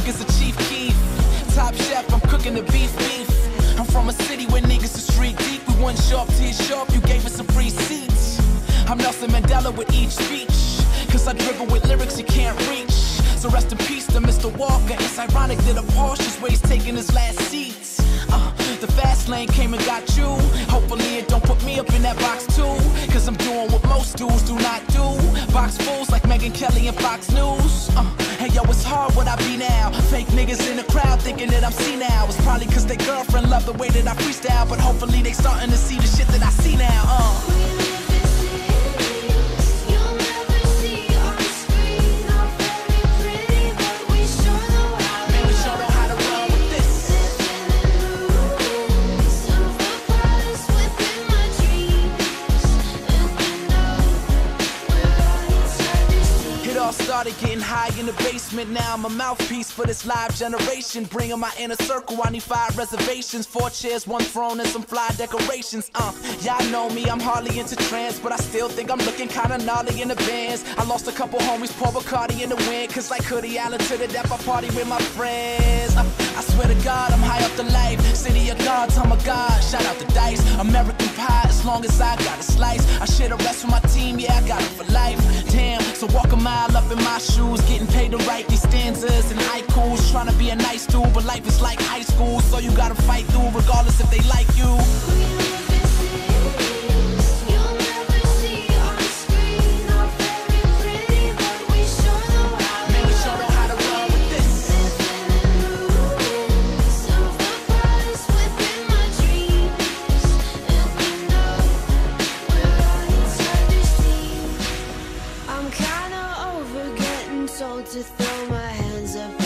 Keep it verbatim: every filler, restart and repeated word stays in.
cook is a Chief Keef. Top chef, I'm cooking the beef beef. I'm from a city where niggas are street deep. We wouldn't show up till you show up, you gave us some free seats. I'm Nelson Mandela with each speech, cause I dribble with lyrics you can't reach. So rest in peace to Mister Walker. It's ironic that a Porsche is where he's taking his last seats. uh, The fast lane came and got you. Hopefully it don't put me up in that box too, cause I'm doing what most dudes do not do. Box fools like Megyn Kelly and Fox News. uh, Hey yo, it's hard what I be now. Fake niggas in the crowd thinking that I'm senile. It's probably cause their girlfriend love the way that I freestyle, but hopefully they starting to see the shit that I see now. uh. Started getting high in the basement, now I'm a mouthpiece for this live generation. Bringing my inner circle, I need five reservations, four chairs, one throne, and some fly decorations. Uh, y'all know me, I'm hardly into trance, but I still think I'm looking kinda gnarly in the bands. I lost a couple homies, pour Bacardi in the wind, cause like Hoodie Allen to the death, I party with my friends. Uh, I swear to God, I'm high up the life. City of gods, I'm a god. Shout out the dice, American pie, as long as I got a slice. I share the rest with my team, yeah, I got it for life. Damn, so walk a mile up in my shoes, getting paid to write these stanzas and haikus. Trying to be a nice dude, but life is like high school, so you gotta fight through regardless if they like you. To throw my hands up